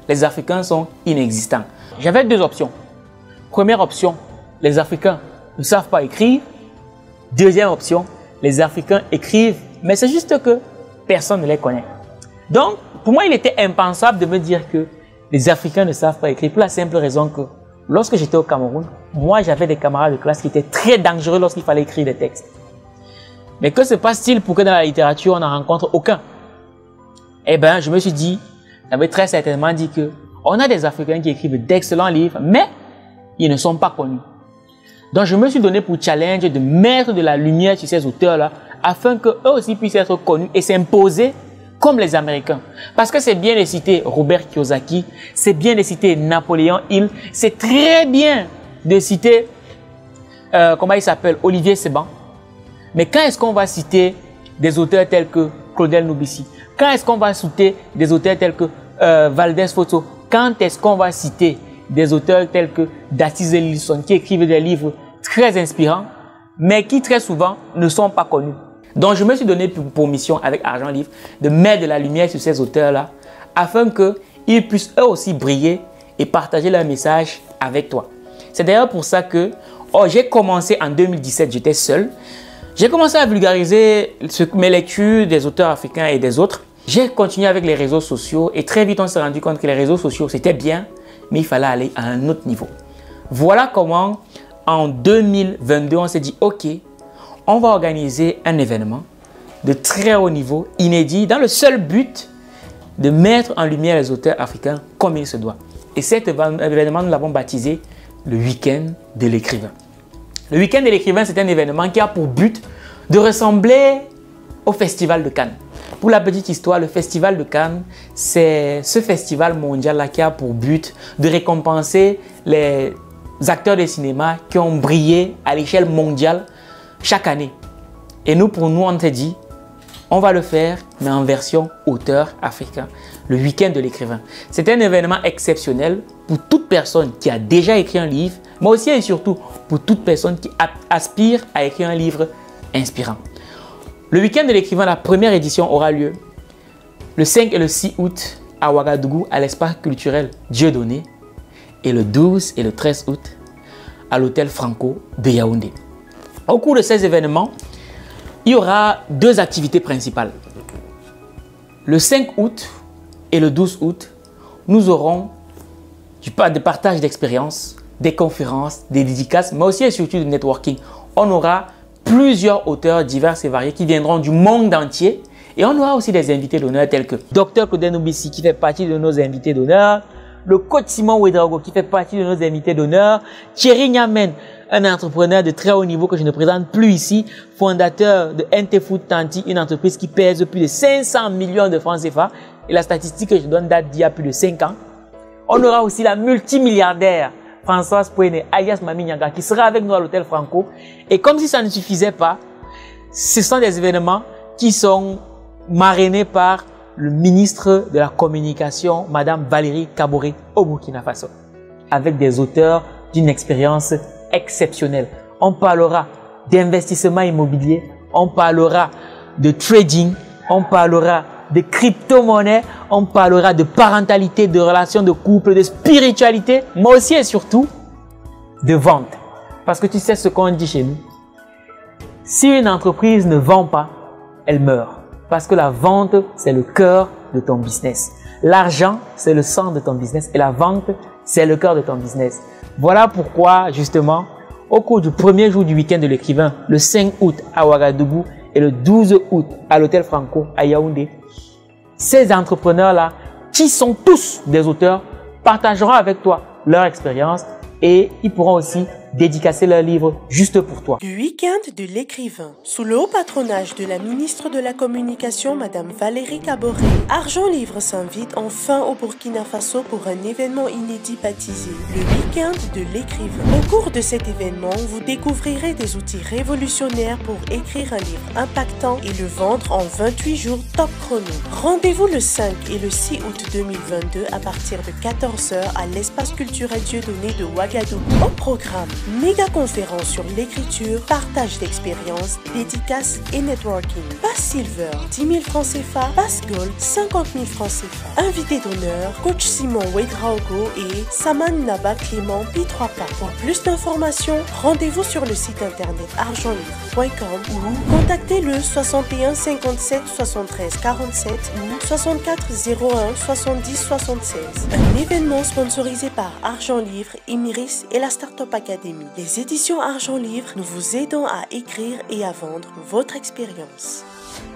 les Africains sont inexistants. J'avais deux options. Première option, les Africains ne savent pas écrire. Deuxième option, les Africains écrivent, mais c'est juste que personne ne les connaît. Donc, pour moi, il était impensable de me dire que les Africains ne savent pas écrire, pour la simple raison que lorsque j'étais au Cameroun, moi, j'avais des camarades de classe qui étaient très dangereux lorsqu'il fallait écrire des textes. Mais que se passe-t-il pour que dans la littérature, on n'en rencontre aucun? Eh bien, je me suis dit, j'avais très certainement dit que on a des Africains qui écrivent d'excellents livres, mais ils ne sont pas connus. Donc, je me suis donné pour challenge de mettre de la lumière sur ces auteurs-là, afin qu'eux aussi puissent être connus et s'imposer comme les Américains. Parce que c'est bien de citer Robert Kiyosaki, c'est bien de citer Napoléon Hill, c'est très bien de citer, comment il s'appelle, Olivier Seban. Mais quand est-ce qu'on va citer des auteurs tels que Claudel Nobissi? Quand est-ce qu'on va citer des auteurs tels que Valdez Foto? Quand est-ce qu'on va citer des auteurs tels que Dastis Elison qui écrivent des livres très inspirants, mais qui très souvent ne sont pas connus? Donc, je me suis donné pour mission avec Argent Livre de mettre de la lumière sur ces auteurs-là afin qu'ils puissent eux aussi briller et partager leur message avec toi. C'est d'ailleurs pour ça que j'ai commencé en 2017, j'étais seul. J'ai commencé à vulgariser mes lectures des auteurs africains et des autres. J'ai continué avec les réseaux sociaux et très vite on s'est rendu compte que les réseaux sociaux c'était bien, mais il fallait aller à un autre niveau. Voilà comment en 2022 on s'est dit ok, on va organiser un événement de très haut niveau, inédit, dans le seul but de mettre en lumière les auteurs africains comme il se doit. Et cet événement, nous l'avons baptisé le week-end de l'écrivain. Le week-end de l'écrivain, c'est un événement qui a pour but de ressembler au Festival de Cannes. Pour la petite histoire, le Festival de Cannes, c'est ce festival mondial-là qui a pour but de récompenser les acteurs de cinéma qui ont brillé à l'échelle mondiale chaque année. Et nous, pour nous, on s'est dit, on va le faire, mais en version auteur africain. Le week-end de l'écrivain. C'est un événement exceptionnel pour toute personne qui a déjà écrit un livre, mais aussi et surtout pour toute personne qui aspire à écrire un livre inspirant. Le week-end de l'écrivain, la première édition aura lieu le 5 et le 6 août à Ouagadougou, à l'espace culturel Dieudonné, et le 12 et le 13 août à l'hôtel Franco de Yaoundé. Au cours de ces événements, il y aura deux activités principales. Le 5 août et le 12 août, nous aurons des partages d'expériences, des conférences, des dédicaces, mais aussi et surtout du networking. On aura plusieurs auteurs divers et variés qui viendront du monde entier. Et on aura aussi des invités d'honneur tels que Dr Claudel Nobissi qui fait partie de nos invités d'honneur, le coach Simon Ouedraogo qui fait partie de nos invités d'honneur, Thierry Nyamen, un entrepreneur de très haut niveau que je ne présente plus ici, fondateur de NT Food Tanti, une entreprise qui pèse plus de 500 millions de francs CFA. Et la statistique que je donne date d'il y a plus de 5 ans. On aura aussi la multimilliardaire Françoise Pouene, alias Mami Nyanga, qui sera avec nous à l'hôtel Franco. Et comme si ça ne suffisait pas, ce sont des événements qui sont marrainés par le ministre de la Communication, Madame Valérie Kaboré, au Burkina Faso, avec des auteurs d'une expérience exceptionnelle. On parlera d'investissement immobilier, on parlera de trading, on parlera de crypto-monnaie, on parlera de parentalité, de relations de couple, de spiritualité, mais aussi et surtout de vente. Parce que tu sais ce qu'on dit chez nous. Si une entreprise ne vend pas, elle meurt. Parce que la vente, c'est le cœur de ton business. L'argent, c'est le sang de ton business. Et la vente, c'est le cœur de ton business. Voilà pourquoi, justement, au cours du premier jour du week-end de l'écrivain, le 5 août à Ouagadougou et le 12 août à l'hôtel Franco à Yaoundé, ces entrepreneurs-là, qui sont tous des auteurs, partageront avec toi leur expérience et ils pourront aussi dédicacer leur livre juste pour toi. Le week-end de l'écrivain, sous le haut patronage de la ministre de la Communication, Madame Valérie Kaboré, Argent Livre s'invite enfin au Burkina Faso pour un événement inédit baptisé le week-end de l'écrivain. Au cours de cet événement, vous découvrirez des outils révolutionnaires pour écrire un livre impactant et le vendre en 28 jours top chrono. Rendez-vous le 5 et le 6 août 2022 à partir de 14 h à l'espace culturel Dieudonné de Ouagadougou. Au programme, Méga conférences sur l'écriture, partage d'expériences, dédicaces et networking. Pass Silver, 10 000 francs CFA. Pass Gold, 50 000 francs CFA. Invité d'honneur, coach Simon Ouedraogo et Saman Naba Clément P3PA. Pour plus d'informations, rendez-vous sur le site internet argentlivre.com ou contactez le 61 57 73 47 ou 64 01 70 76. Un événement sponsorisé par Argent Livre, Emiris et la Startup Academy. Les éditions Argent Livre, nous vous aidons à écrire et à vendre votre expérience.